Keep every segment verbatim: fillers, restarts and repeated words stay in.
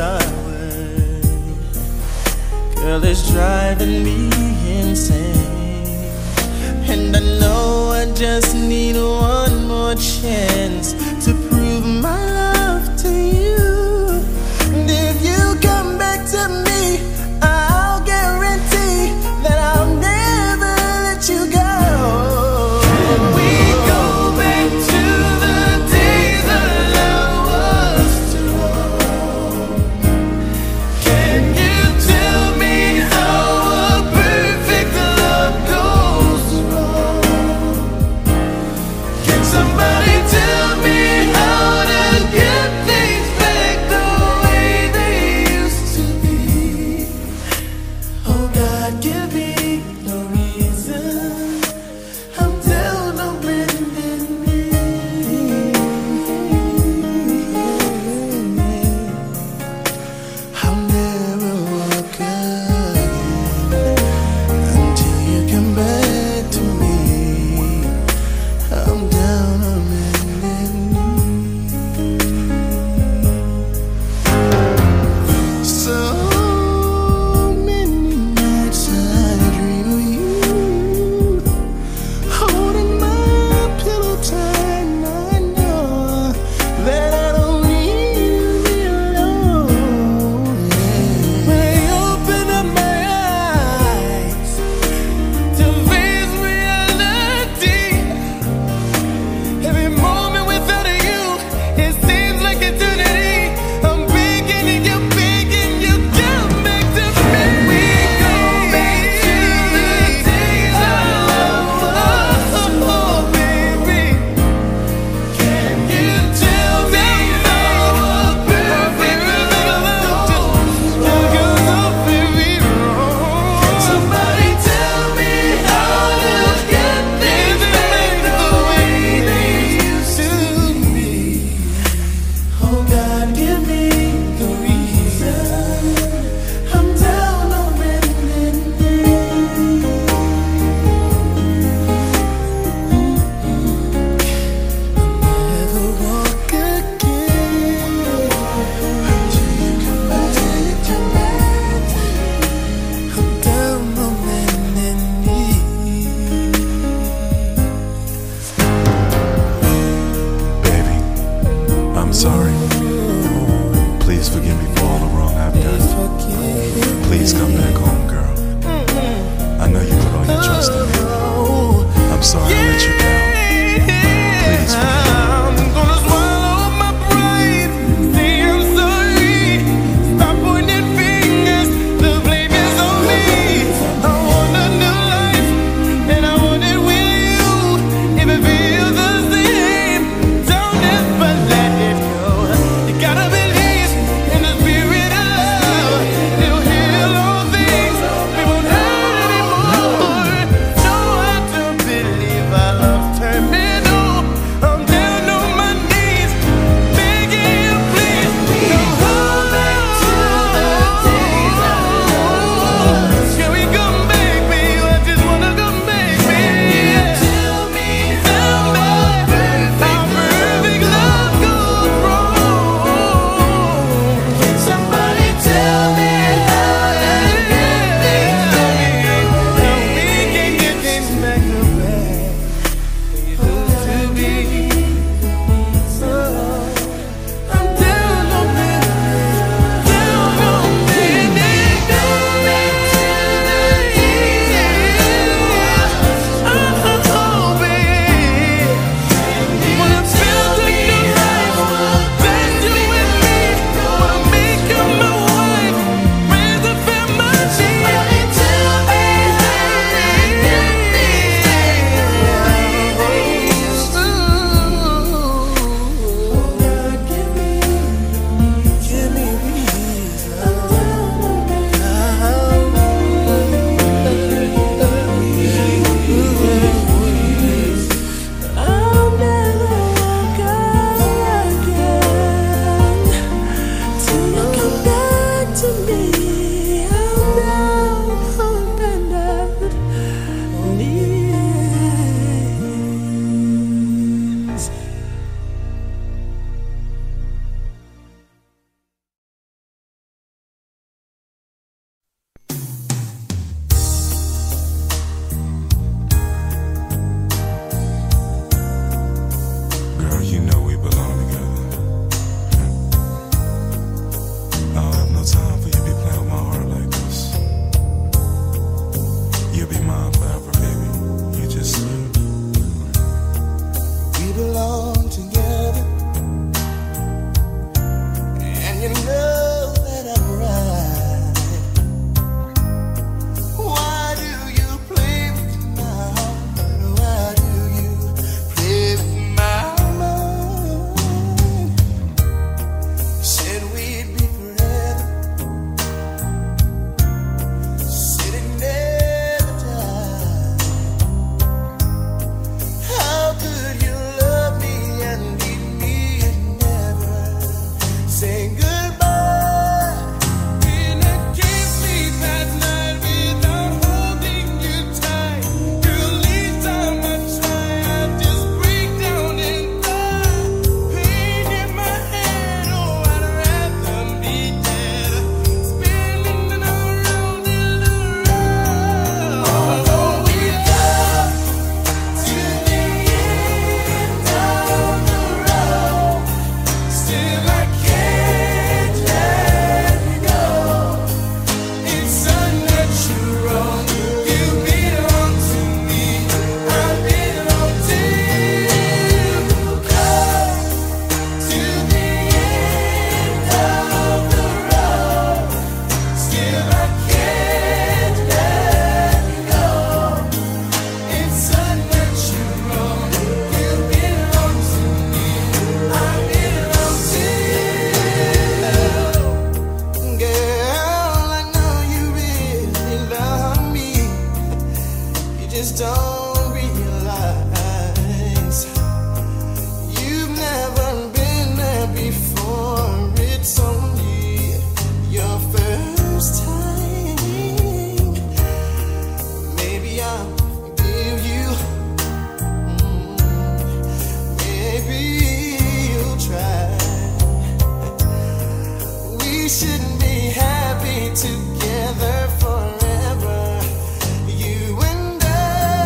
my word. Girl, it's driving me insane, and I know I just need one more chance to prove my love to you. And if you come back to me, I'll guarantee that I'll never let you go. Can we go back to the days that love was strong? Can you tell me how a perfect love goes wrong? Can somebody tell me how to get things back the way they used to be? Oh God, give me no reason. I'm down on bending knee. I'll never walk again until you come back to me. I'm down on bending knee. So many nights I dream of you, holding my pillow tight, and I know that I don't need to be alone. When I open up my eyes to face reality, every moment without you, it seems like eternity. I'm begging you, begging you, come back to me. We go back to the days I love us, oh baby. Can you tell me how a perfect love goes wrong? Baby, wrong. Can somebody tell me how to get things back the way they used to be? Oh God, give me the reason. I'm down on bending knee. I'll never walk again until you come back. I'm down on bending knee. Baby, I'm sorry. Please forgive me for all the wrong I've done. Please come back home, girl. I know you put all your trust in me. I'm sorry I let you down. Please forgive me. I'm gonna swallow my pride. Say I'm sorry. Stop pointing fingers. The blame is on me. I want a new life, and I want it with you. If it feels the same, don't ever let it go. You gotta believe in the spirit. be happy together forever, you and I.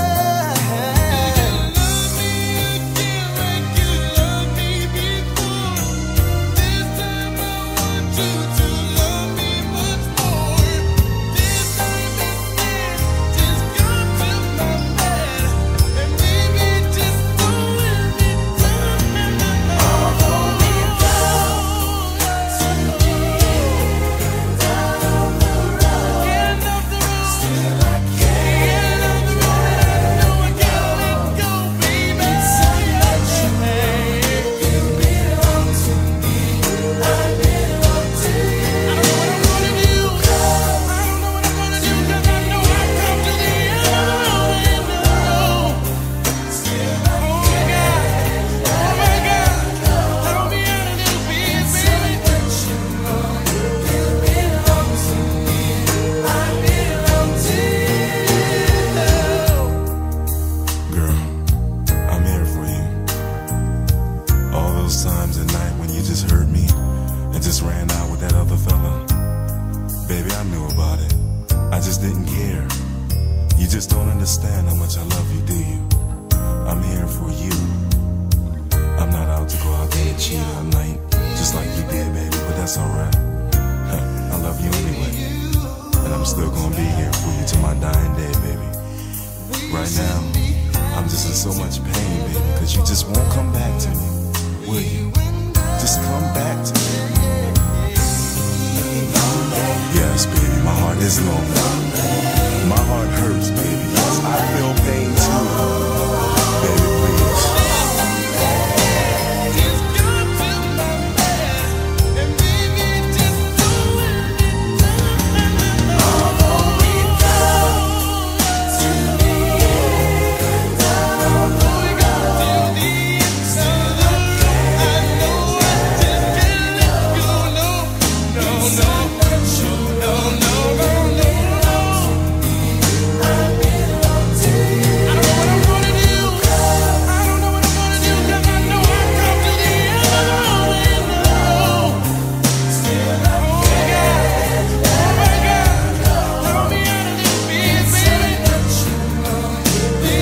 You love me again like you loved me before. This time I want you to love me much more. This time instead, just come to my bed, and baby, just don't let me down. Although we go to the end of the road, end of the road, still I can't. End of the road, I know I can't let go, baby. It's so much you made. You belong to me, I belong to you. I don't know what I'm gonna do. I don't know what I'm gonna do, 'cause I know I come to the end of the road, end of the road. Still I can't. Oh my God, help me out a little bit, baby. You belong to me, I belong to you. Girl, I'm here for you. All those times at night when you just hurt me and just ran out with that other fella. Baby, I knew about it. I just didn't care. You just don't understand how much I love you, do you? I'm here for you. I'm not out to go out there and cheat all night, just like you did, baby, but that's alright. I love you anyway. And I'm still gonna be here for you till my dying day, baby. Right now, I'm just in so much pain, baby, because you just won't come back to me, will you? Just come back to me. Yes, baby, my heart is lonely. My heart hurts, baby. Yes, I feel pain too. Baby, please. Just come to my bed, and baby, just don't let me down. Although we go to the end of the road, till the end, still I can't. I know I just can't let go. No, no, no, no, no, no, no, no. I belong to you. I don't know what I'm gonna do. I don't know what I'm gonna do, 'cause I know I come to the end of the road, end of the road. Still I can't. Oh my God, help me out a little bit, baby. You belong to me,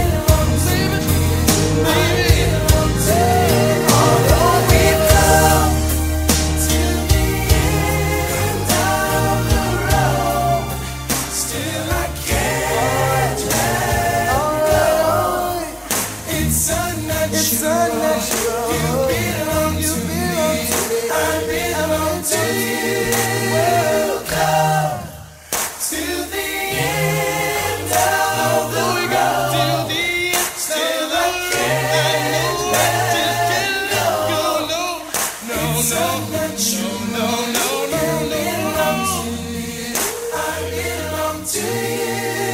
baby, belong to you. Although we come to the end of the road, still I can't let go. It's unnatural. You belong to me, I belong to you. Come to the end of the road, till the end, still I can't let go. No, no, no, no, no, no, no, no. I belong to you.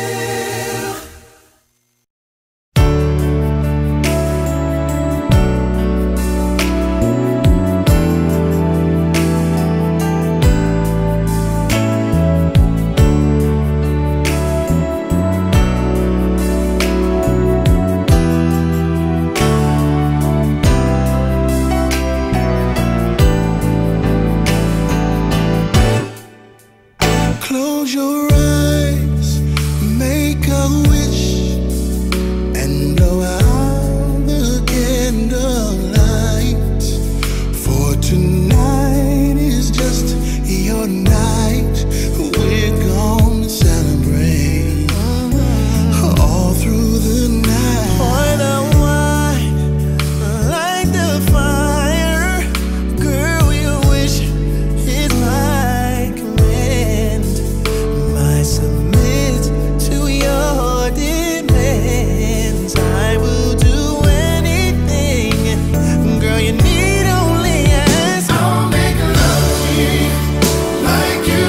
Close your eyes, make a wish, and blow out the candlelight. For tonight is just your night. We're gonna celebrate all through the night. Pour the wine, light the fire. Girl, your wish is my command. I submit to your demands. I will do anything. Girl, you need only ask. I'll make love to you like you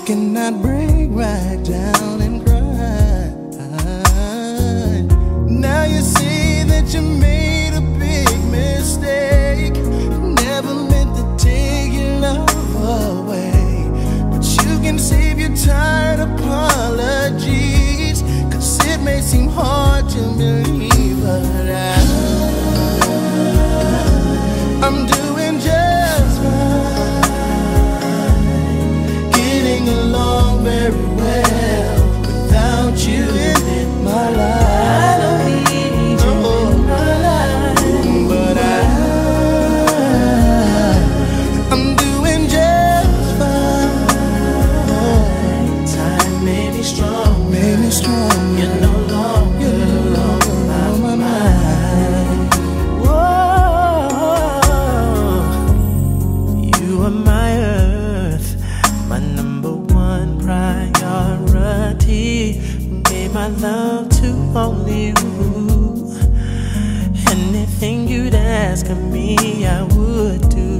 cannot break right down and cry. Now you see that you made a big mistake. Never meant to take your love away, but you can save your tired apologies, 'cause it may seem hard to believe, but I, I'm doing just fine, getting along very well without you in my life. I don't need you in my life, but I, I'm doing just fine. Time made me strong, made me strong. You're no longer, you're no longer on my mind. Whoa, you are my earth, my number one priority. Gave my love to only you. Anything you'd ask of me, I would do.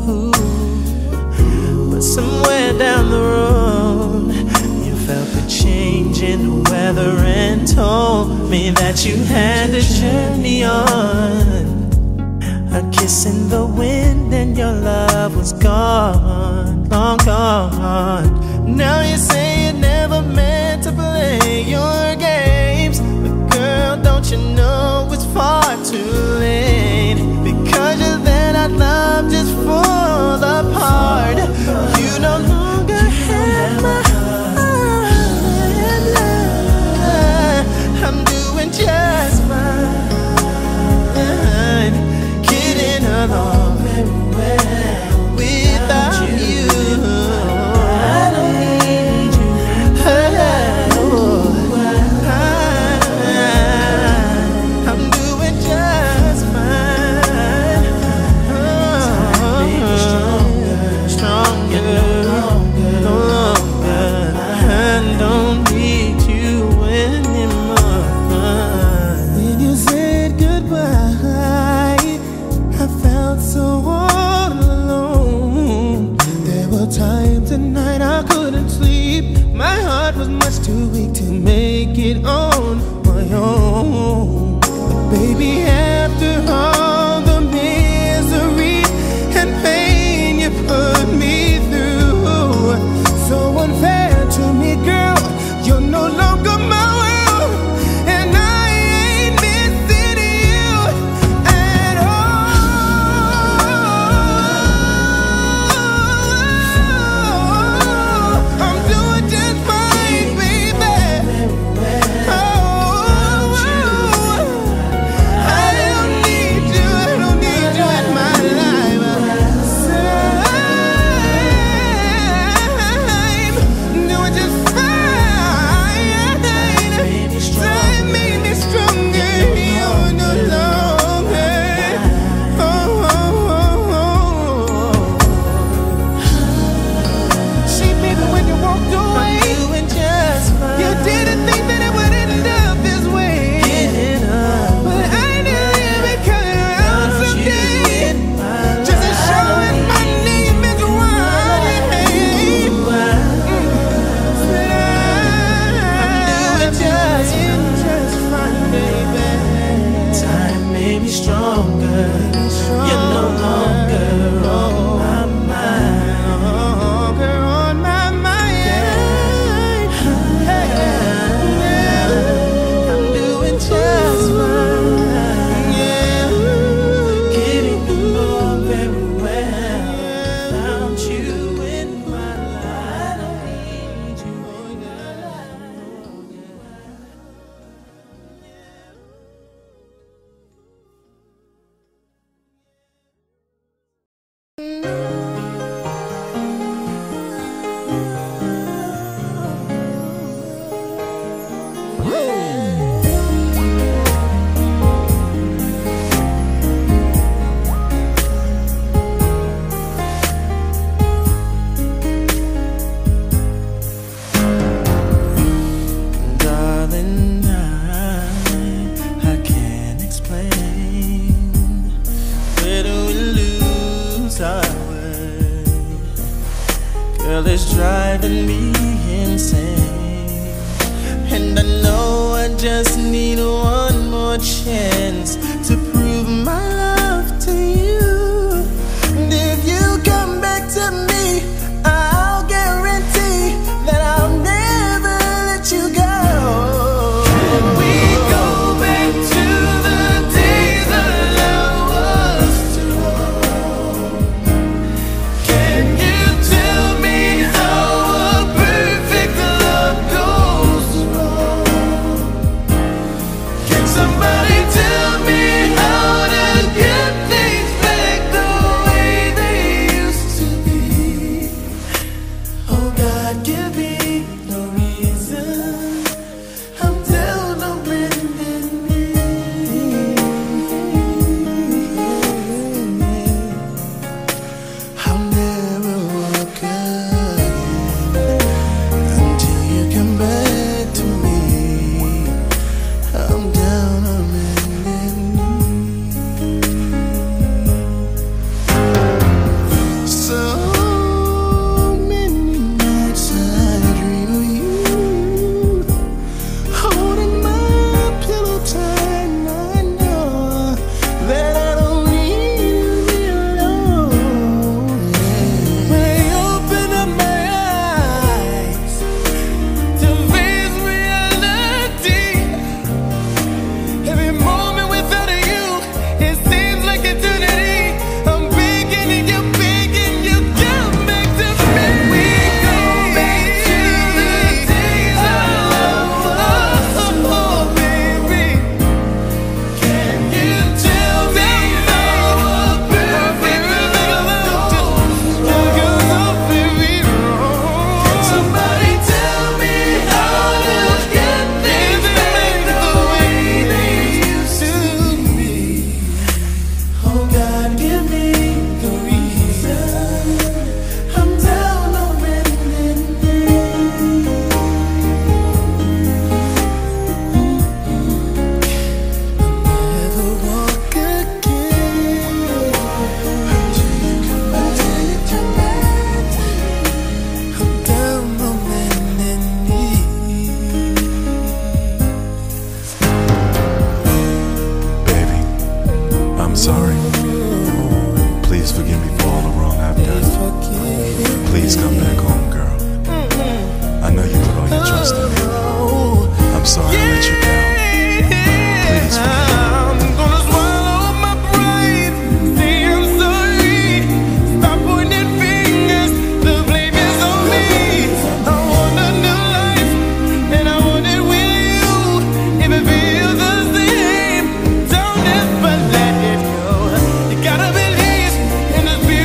But somewhere down the road, you felt the change in the weather and told me that you had to journey on. A kiss in the wind and your love was gone, long gone. Now you say you never meant to play your games, but girl, don't you know it's far too late? Because you're there, that love just fall apart. You no longer have my heart. I'm doing just fine, getting along very well without you. I don't need you. I'm doing just fine. Stronger, no longer. I don't need you anymore. When you said goodbye, I felt so all alone. There were times at night I couldn't sleep. My heart was much too weak to make it on my own. But baby, after all the misery and pain you put me through, so unfair to me, girl, you're no longer my world, and I ain't missing you at all. I'm doing just fine, baby. Oh, I don't need you, I don't need you in my life. I'm doing just fine. Time made me stronger, you're no longer. Oh, oh, oh, oh. See, baby, when you walked away, you didn't think that it would end up this way. But I knew you would come around someday, just to show it my name is Wally. I'm doing just, just fine, baby. Time made me stronger. You're no longer on my mind. Longer on my mind. I'm doing just fine. Yeah, getting along very well without you in my life. I don't need you in my life. Girl, it's driving me insane. And I know I just need one more chance to prove my love to you. And if you come back to me, I'll guarantee that I'll never let you go. Can we go back to the days our love was strong? Can you tell me how a perfect love goes wrong? Can somebody tell me how to get things back the way they used to be? Oh God, give me no reason. I'm down on bending knee. I'll never walk again until you come back to me. I'm down on bending knee. So many nights I dream of you, holding my pillow tight, and I know that I don't need to be alone. When I open up my eyes to face reality, every moment without you, it seems like eternity. I'm begging you, begging you, come back to me. We go back to the days our love was. Oh, baby, can you tell me how a perfect love goes wrong? Baby, can somebody tell me how to get things back the way they used to be? Oh God, give me the reason. I'm down on bending knee. Never walk again until you come back. I'm down on bending knee. Baby, I'm sorry. Please forgive me for all the wrong I've done. Please come back home, girl. I know you put all your trust in me. I'm sorry I let you down. Please forgive me. I'm gonna swallow my pride. Say I'm sorry. Stop pointing fingers. The blame is on me. I want a new life, and I want it with you. If it feels the same, don't ever let it go. You gotta believe in the spirit.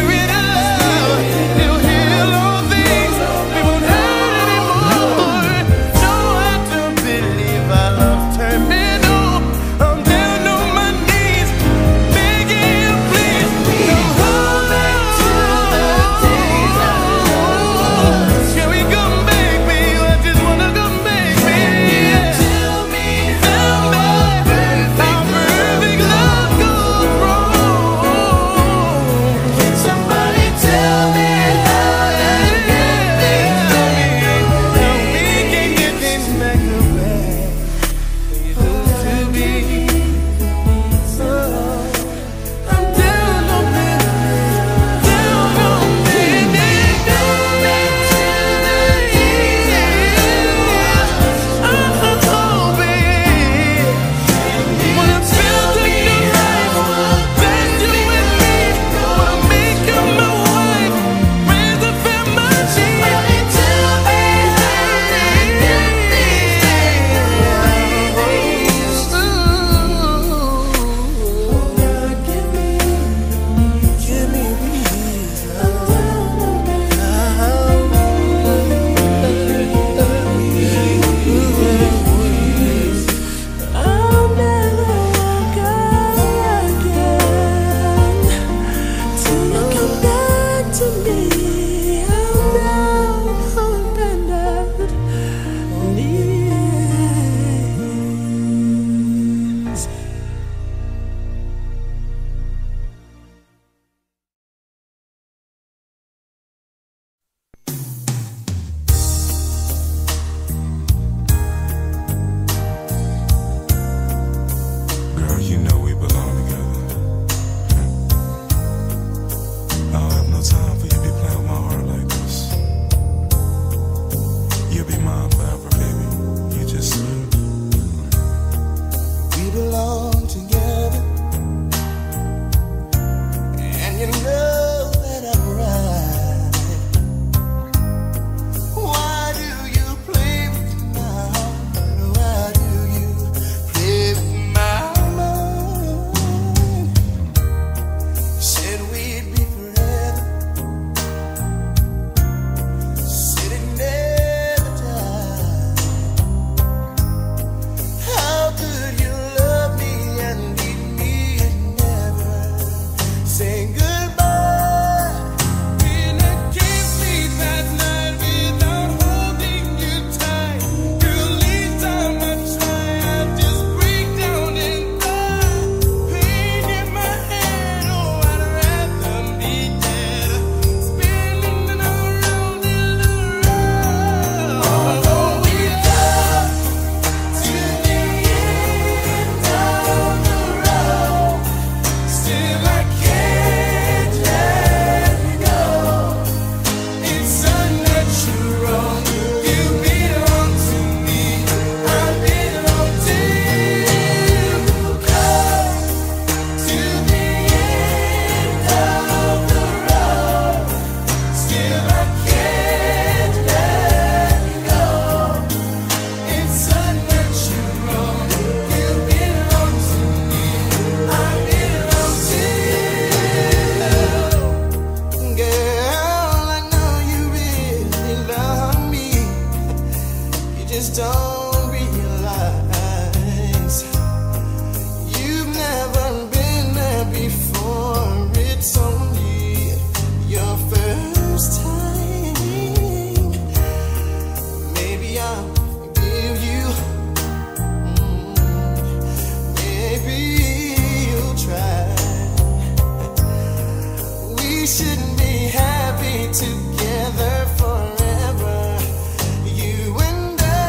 shouldn't be happy together forever, you and I.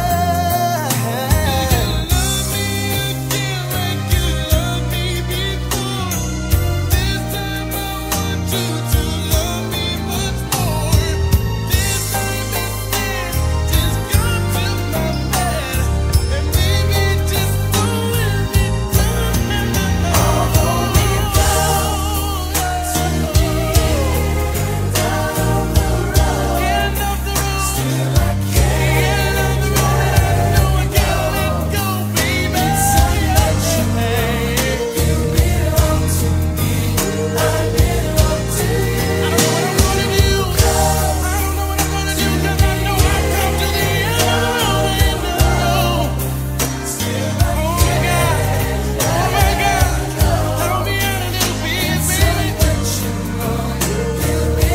You love me again like you loved me before. This time I want you to love me much more. This time instead, just come to my bed, and baby, just don't let me down. Although we go to the end of the road, end of the road, still I can't, end of the road, I know I can't let go, baby. It's something that you made. You belong to me, I belong to you. I don't know what I'm gonna do. I don't know what I'm gonna do, 'cause I know I've come to the end of the road, end of the road. Still I can't, oh my God, throw me out a little bit, baby. You belong to me,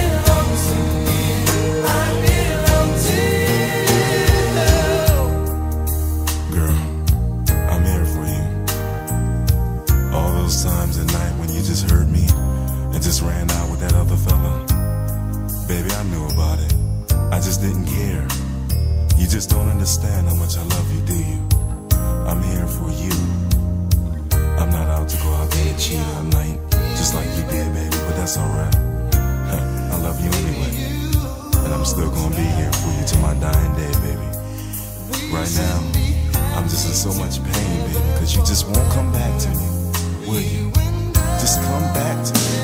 I belong to you. Girl, I'm here for you. All those times at night when you just hurt me and just ran out with that other fella. Baby, I knew about it. I just didn't care. You just don't understand how much I love you, do you? I'm here for you. I'm not out to go out there and cheat all night, just like you did, baby, but that's alright. I love you anyway. And I'm still gonna be here for you till my dying day, baby. Right now, I'm just in so much pain, baby, cause you just won't come back to me, will you? Just come back to me.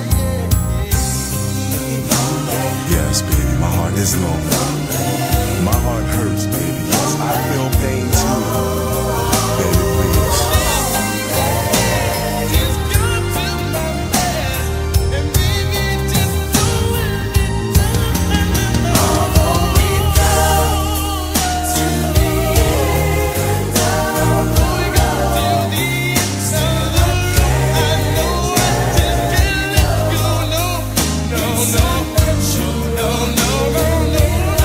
Yes, baby, my heart is lonely. My heart hurts, baby. Yes, I feel pain too. Baby, please. Just come to my bed, and baby, just don't let me down. Although we go to the end of the road, we go till the end, still I know I just can't let go. No, no, no, no, no, no, no, no.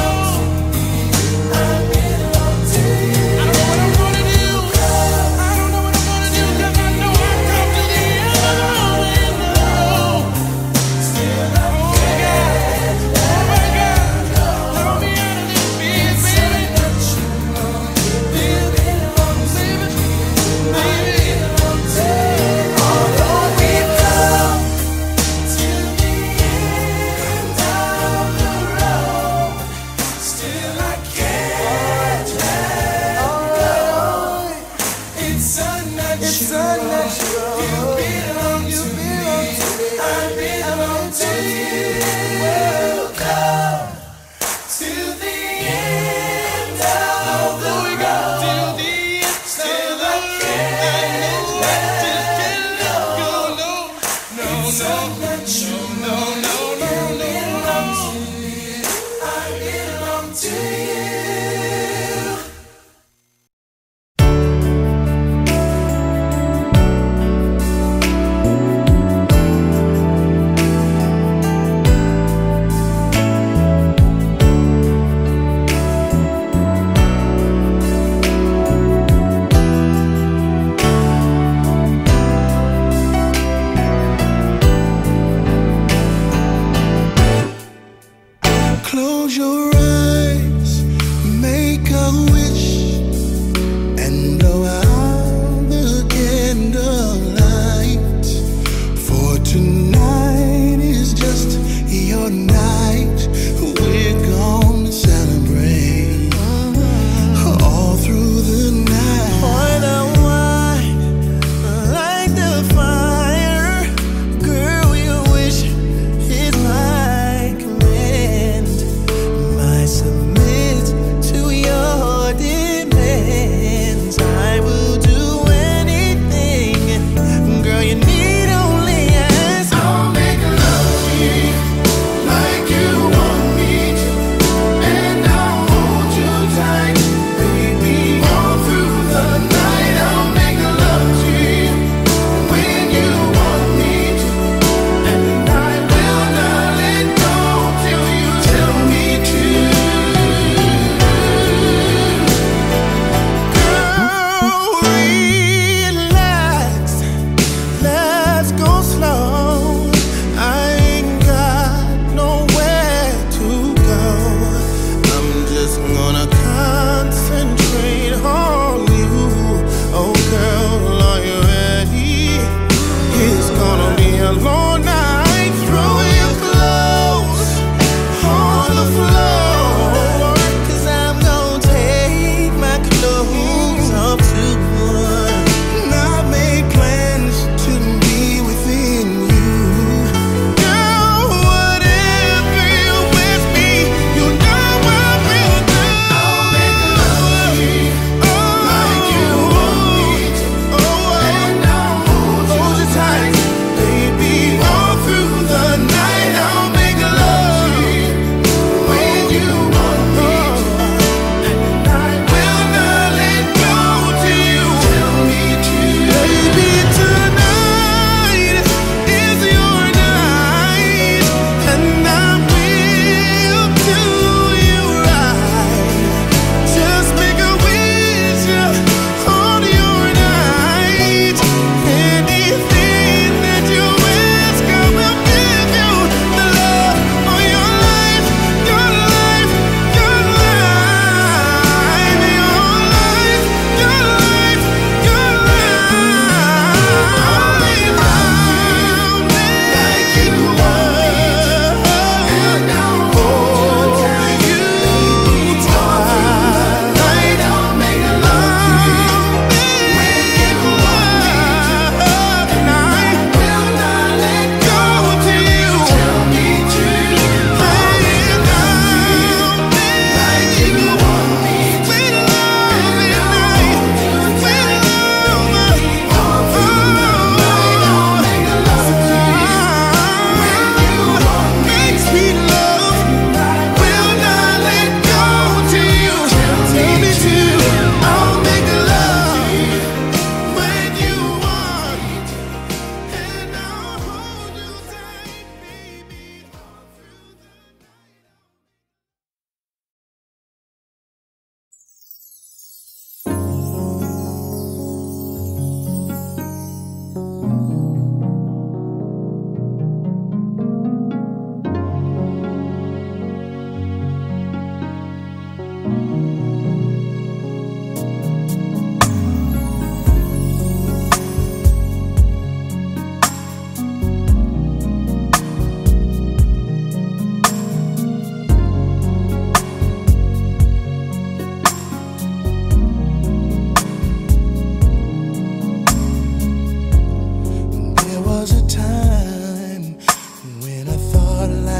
I belong to you. I don't know what I'm gonna do. I don't know what I'm gonna do, 'cause I know I've come to the end of the road, end of the road. Still I can't, oh my God, throw me out a little bit, baby. You belong to me, I belong to you. Although we come to the end of the road, still I can't let go. It's unnatural. You belong to me, I belong to you. Come to the end of the road, till the end, still I can't let go. No, no, no, no, no, no, no, no. I belong to you.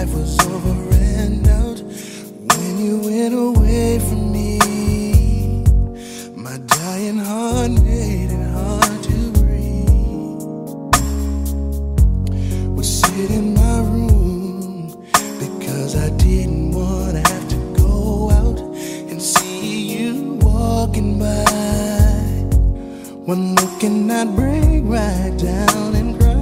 life was over and out when you went away from me. My dying heart made it hard to breathe. We sit in my room because I didn't want to have to go out and see you walking by. One look and I'd break right down and cry.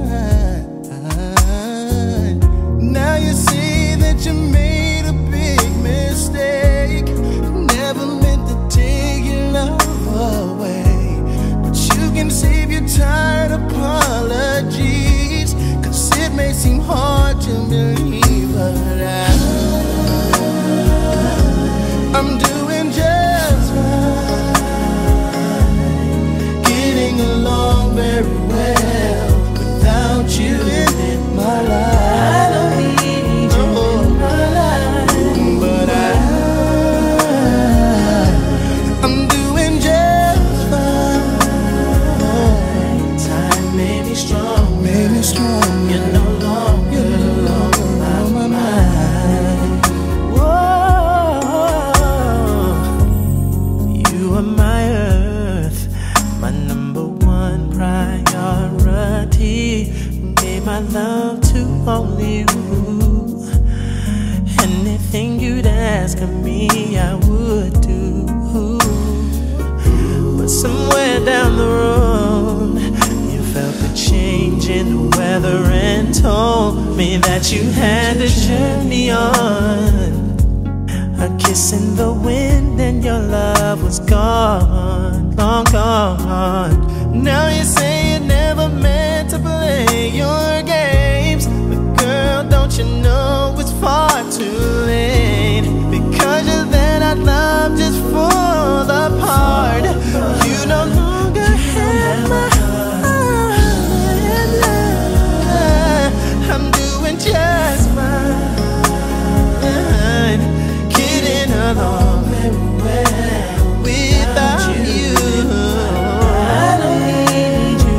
Now you see that you made a big mistake. Never meant to take your love away, but you can save your tired apologies, cause it may seem hard to believe, but I, I'm doing just fine, getting along very well without you in my life. I don't need you in my life, but I, I'm doing just fine. Time made me strong, made me strong. You're no longer, you're no longer on my mind. Whoa, you are my earth, my number one priority. Gave my love to only you. Anything you'd ask of me, I would do. But somewhere down the road, you felt the change in the weather and told me that you had to journey on. A kiss in the wind and your love was gone, long gone. Now you say you never meant to play your games, but girl, don't you know it's far too late? Because you're there, that love just fall apart. You no longer have my heart. I'm doing just fine, getting along very well without you. I don't need you.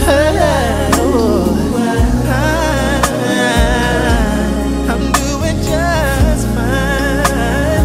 I'm doing just fine.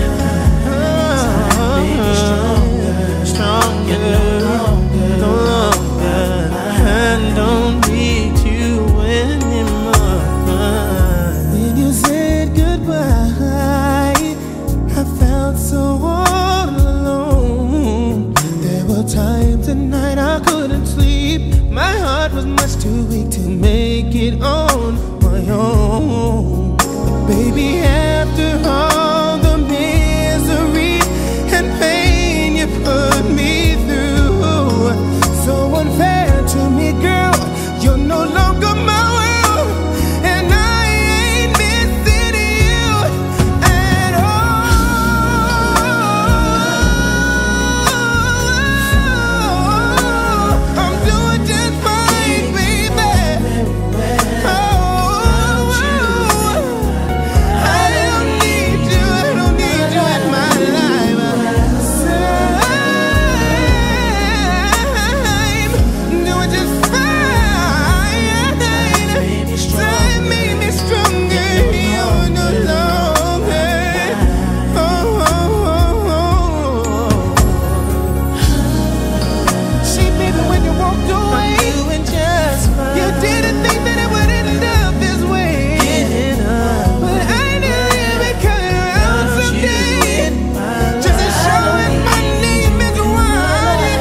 Stronger, no longer. I don't need you anymore. When you said goodbye, I felt so all alone. There were times at night I couldn't sleep. My heart was much too weak to make it on my own. But baby, after all the misery and pain you put me through, so unfair to me, girl, you're no longer my world, and I ain't missing you at all. I'm doing just fine, baby. Oh, I don't need you, I don't need you in my life. I'm doing just fine. Time made me stronger, you're no longer. Oh, oh, oh, oh. See, baby, when you walked away, you didn't think that it would end up this way. But I knew you would come around someday, just to show it my name is Ronnie.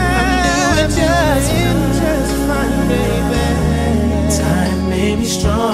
I'm doing just fine, baby. Time made me strong.